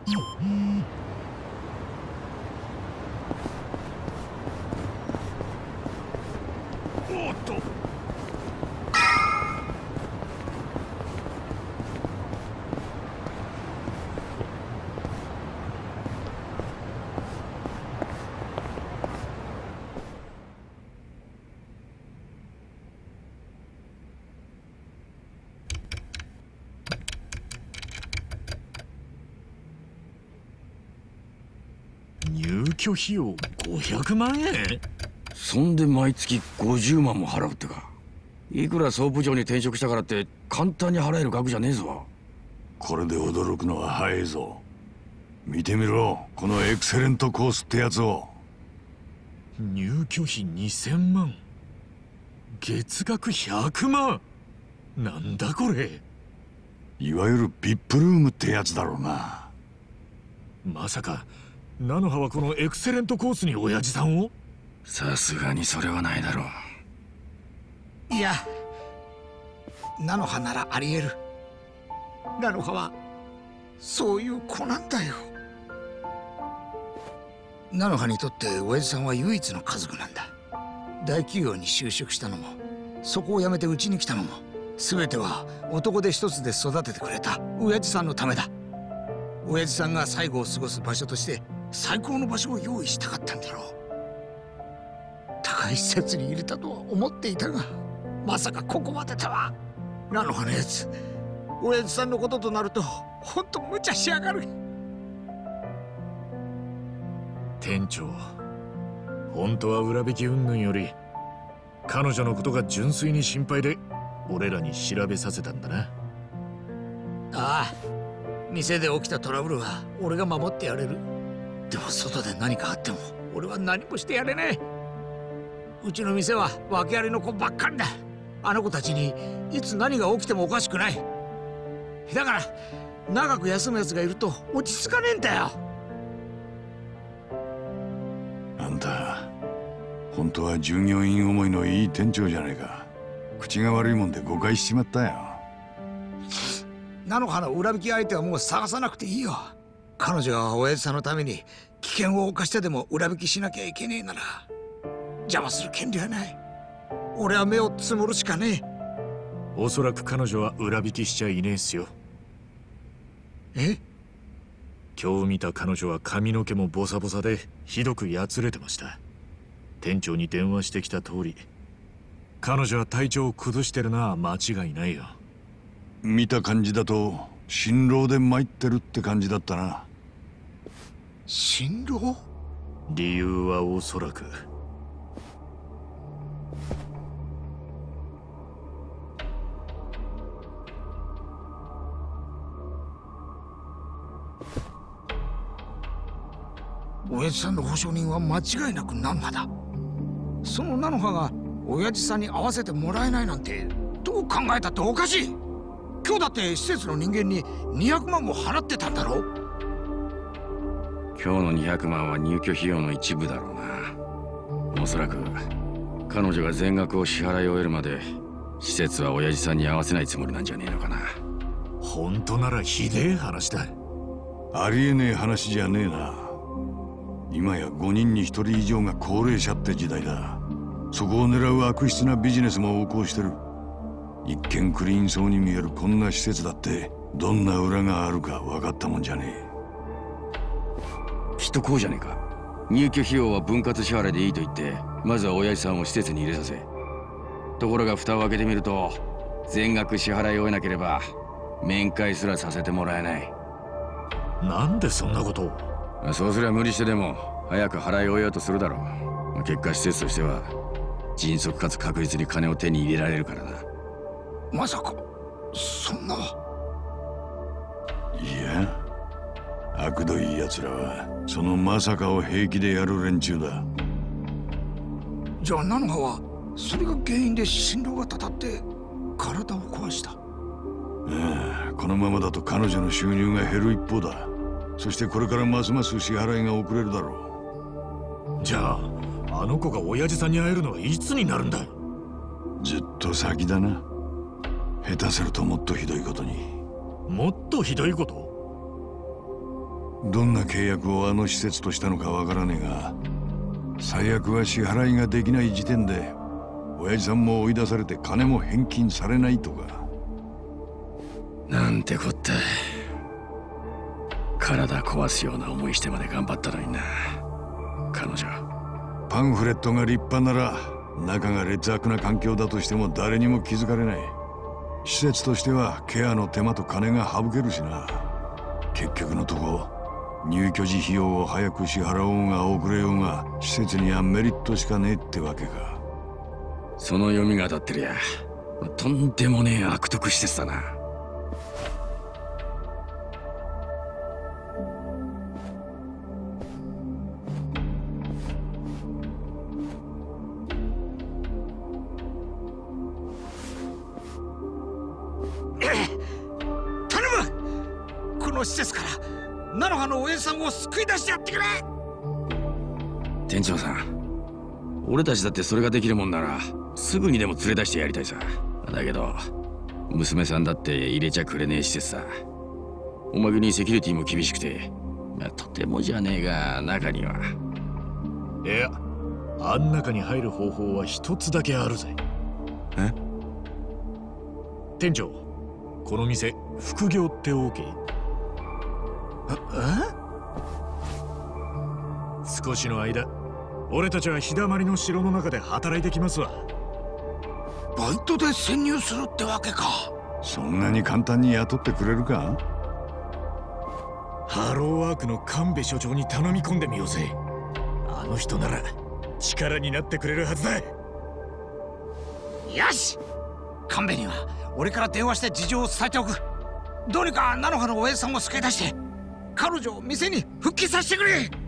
おっと。入居費用500万円？ そんで毎月50万も払うってか。いくら総部長に転職したからって簡単に払える額じゃねえぞ。 これで驚くのは早いぞ。見てみろ、このエクセレントコースってやつを。 入居費2000万、月額100万。なんだこれ。 いわゆるビップルームってやつだろうな。 まさか菜の葉はこのエクセレントコースに親父さんを？ さすがにそれはないだろう。 いや、菜の葉ならあり得る。菜の葉はそういう子なんだよ。菜の葉にとって親父さんは唯一の家族なんだ。大企業に就職したのも、そこを辞めてうちに来たのも、全ては男手一つで育ててくれた親父さんのためだ。親父さんが最後を過ごす場所として最高の場所を用意したかったんだろう。高い施設に入れたとは思っていたが、まさかここまでとは。菜の葉のやつ、親父さんのこととなるとほんと無茶しやがる。 店長、本当は裏引き云々より彼女のことが純粋に心配で俺らに調べさせたんだな。 ああ、店で起きたトラブルは俺が守ってやれる。でも外で何かあっても俺は何もしてやれねえ。うちの店は訳ありの子ばっかりだ。あの子たちにいつ何が起きてもおかしくない。だから長く休むやつがいると落ち着かねえんだよ。 あんた本当は従業員思いのいい店長じゃないか。口が悪いもんで誤解しちまったよ。 菜の葉の裏引き相手はもう探さなくていいよ。彼女は親父さんのために危険を冒してでも裏引きしなきゃいけねえなら邪魔する権利はない。俺は目をつむるしかねえ。 おそらく彼女は裏引きしちゃいねえっすよ。 え？ 今日見た彼女は髪の毛もボサボサでひどくやつれてました。店長に電話してきた通り、彼女は体調を崩してるのは間違いないよ。 見た感じだと心労で参ってるって感じだったな。 心労？ 理由はおそらく親父さんの保証人は間違いなく菜の葉だ。その菜の葉が親父さんに会わせてもらえないなんてどう考えたっておかしい。今日だって施設の人間に200万も払ってたんだろ。 今日の200万は入居費用の一部だろうな。おそらく彼女が全額を支払い終えるまで施設は親父さんに会わせないつもりなんじゃねえのかな。 本当ならひでえ話だ。 ありえねえ話じゃねえな。今や5人に1人以上が高齢者って時代だ。そこを狙う悪質なビジネスも横行してる。一見クリーンそうに見えるこんな施設だってどんな裏があるか分かったもんじゃねえ。きっとこうじゃねえか。入居費用は分割支払いでいいと言ってまずは親父さんを施設に入れさせ、ところが蓋を開けてみると全額支払い終えなければ面会すらさせてもらえない。 なんでそんなことを？ そうすりゃ無理してでも早く払い終えようとするだろう。結果施設としては迅速かつ確実に金を手に入れられるからな。 まさかそんな。 え。いや、悪どい奴らはそのまさかを平気でやる連中だ。 じゃあ菜の葉はそれが原因で心労がたたって体を壊した。 ああ、このままだと彼女の収入が減る一方だ。そしてこれからますます支払いが遅れるだろう。じゃああの子が親父さんに会えるのはいつになるんだ？ ずっと先だな。下手するともっとひどいことに。 もっとひどいこと？ どんな契約をあの施設としたのかわからねえが、最悪は支払いができない時点で親父さんも追い出されて金も返金されないとか。 なんてこった。体壊すような思いしてまで頑張ったのにな、彼女。 パンフレットが立派なら中が劣悪な環境だとしても誰にも気づかれない。施設としてはケアの手間と金が省けるしな。結局のとこ入居時費用を早く支払おうが遅れようが施設にはメリットしかねえってわけか。 その読みが当たってるや。とんでもねえ悪徳施設だな。 頼む、この施設から菜の葉の親父さんを救い出してやってくれ。 店長さん、俺たちだってそれができるもんならすぐにでも連れ出してやりたいさ。だけど娘さんだって入れちゃくれねえ施設さ。おまけにセキュリティも厳しくて、とてもじゃねえが中には。 いや、あん中に入る方法は一つだけあるぜ。 え？ 店長、この店副業って OK？ 少しの間俺たちは日だまりの城の中で働いてきますわ。 バイトで潜入するってわけか。 そんなに簡単に雇ってくれるか？ ハローワークの神戸所長に頼み込んでみようぜ。あの人なら力になってくれるはずだ。 よし、神戸には俺から電話して事情を伝えておく。どうにか菜の葉の親父さんを救い出して彼女を店に復帰させてくれ。